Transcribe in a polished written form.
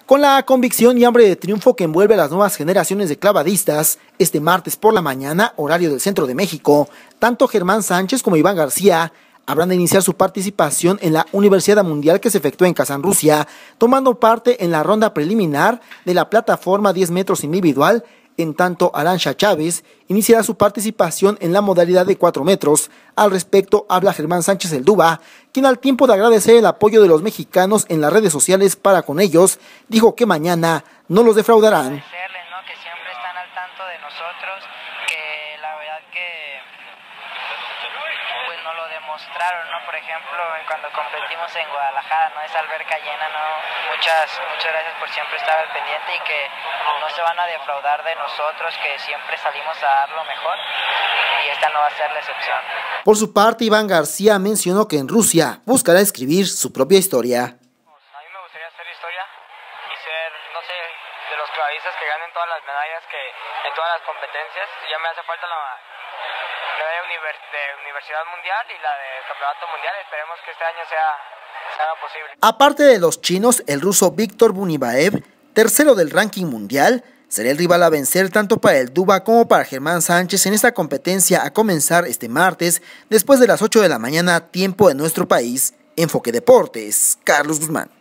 Con la convicción y hambre de triunfo que envuelve a las nuevas generaciones de clavadistas, este martes por la mañana, horario del centro de México, tanto Germán Sánchez como Iván García habrán de iniciar su participación en la Universidad Mundial que se efectúa en Kazán, Rusia, tomando parte en la ronda preliminar de la plataforma 10 metros individual. En tanto, Arantxa Chávez iniciará su participación en la modalidad de 4 metros. Al respecto, habla Germán Sánchez el Duba, quien al tiempo de agradecer el apoyo de los mexicanos en las redes sociales para con ellos, dijo que mañana no los defraudarán. Que siempre están al tanto de nosotros, que la verdad que pues nos lo demostraron, ¿no? Por ejemplo, cuando competimos en Guadalajara, ¿no? Esa alberca llena, ¿no? Muchas gracias por siempre estar al pendiente y que no se van a defraudar de nosotros, que siempre salimos a dar lo mejor y esta no va a ser la excepción. Por su parte, Iván García mencionó que en Rusia buscará escribir su propia historia. A mí me gustaría hacer historia y ser, no sé, de los clavadistas que ganen todas las medallas que en todas las competencias. Ya me hace falta la medalla de Universidad Mundial y la de Campeonato Mundial. Esperemos que este año sea posible. Aparte de los chinos, el ruso Viktor Bunibaev, tercero del ranking mundial, será el rival a vencer tanto para el Duba como para Germán Sánchez en esta competencia a comenzar este martes después de las 8 de la mañana, tiempo de nuestro país. Enfoque Deportes, Carlos Guzmán.